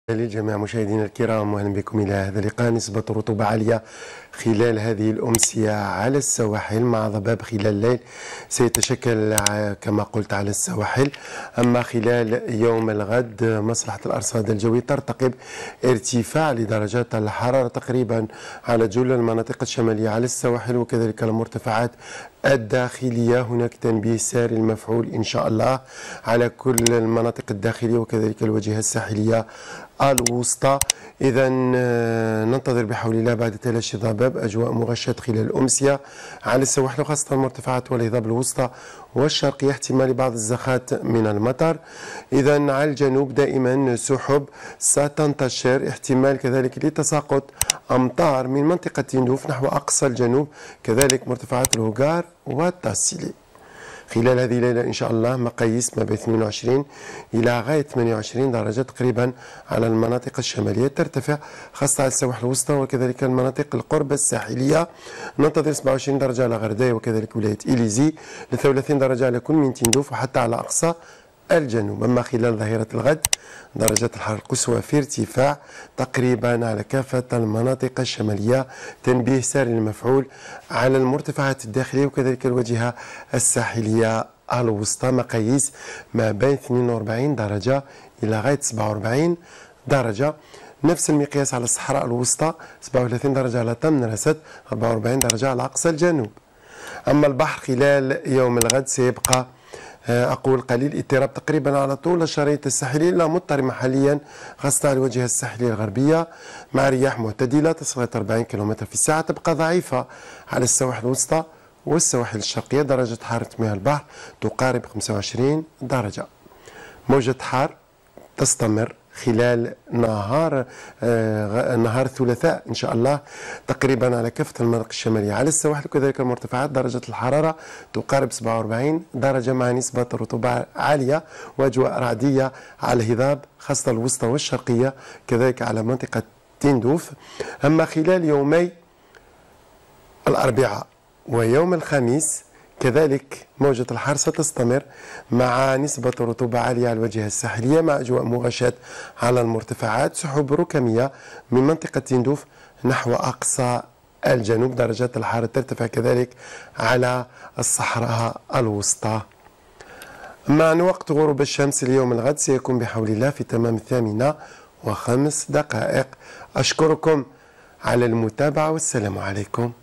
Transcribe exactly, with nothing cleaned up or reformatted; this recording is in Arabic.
للجميع مشاهدينا الكرام، واهلا بكم الى هذا اللقاء. نسبة رطوبة عالية خلال هذه الأمسية على السواحل مع ضباب خلال الليل سيتشكل كما قلت على السواحل. أما خلال يوم الغد مصلحة الأرصاد الجوية ترتقب ارتفاع لدرجات الحرارة تقريبا على جل المناطق الشمالية على السواحل وكذلك المرتفعات الداخلية. هناك تنبيه ساري المفعول إن شاء الله على كل المناطق الداخلية وكذلك الواجهة الساحلية الوسطى. إذا ننتظر بحول الله بعد تلاشي ضباب أجواء مغشاة خلال الأمسية على السواحل وخاصة المرتفعات والهضاب الوسطى والشرقية، احتمال بعض الزخات من المطر. إذا على الجنوب دائما سحب ستنتشر، احتمال كذلك لتساقط أمطار من منطقة تندوف نحو أقصى الجنوب، كذلك مرتفعات الهوغار والتاسيلي. خلال هذه الليلة إن شاء الله مقاييس ما بين اثنين وعشرين إلى غاية ثمانية وعشرين درجة تقريبا على المناطق الشمالية، ترتفع خاصة على السواحل الوسطى وكذلك المناطق القرب الساحلية. ننتظر سبعة وعشرين درجة على غرداية وكذلك ولاية إليزي، ل ثلاثين درجة على كل من تندوف وحتى على أقصى الجنوب. أما خلال ظهيرة الغد درجات الحرارة القصوى في ارتفاع تقريبا على كافة المناطق الشمالية، تنبيه ساري المفعول على المرتفعات الداخلية وكذلك الواجهة الساحلية الوسطى، مقاييس ما بين اثنين وأربعين درجة إلى غاية سبعة وأربعين درجة. نفس المقياس على الصحراء الوسطى، سبعة وثلاثين درجة على تم رست، أربعة وأربعين درجة على أقصى الجنوب. أما البحر خلال يوم الغد سيبقى أقول قليل اضطراب تقريبا على طول الشريط الساحلي، لا مضطرب محليا خاصة على الواجهة الساحلية الغربية مع رياح معتدلة تصل إلى أربعين كيلومتر في الساعة، تبقى ضعيفة على السواحل الوسطى والسواحل الشرقية. درجة حرارة مياه البحر تقارب خمسة وعشرين درجة. موجة حار تستمر خلال نهار آه نهار الثلاثاء إن شاء الله تقريبا على كافة المناطق الشمالية على السواحل وكذلك المرتفعات. درجة الحرارة تقارب سبعة وأربعين درجة مع نسبة رطوبة عالية وأجواء رعدية على الهضاب خاصة الوسطى والشرقية، كذلك على منطقة تندوف. أما خلال يومي الأربعاء ويوم الخميس كذلك موجة الحر ستستمر مع نسبة رطوبة عالية على الواجهة الساحلية مع أجواء مغشاة على المرتفعات، سحب ركامية من منطقة تندوف نحو أقصى الجنوب. درجات الحرارة ترتفع كذلك على الصحراء الوسطى. مع وقت غروب الشمس اليوم الغد سيكون بحول الله في تمام الثامنة وخمس دقائق. أشكركم على المتابعة والسلام عليكم.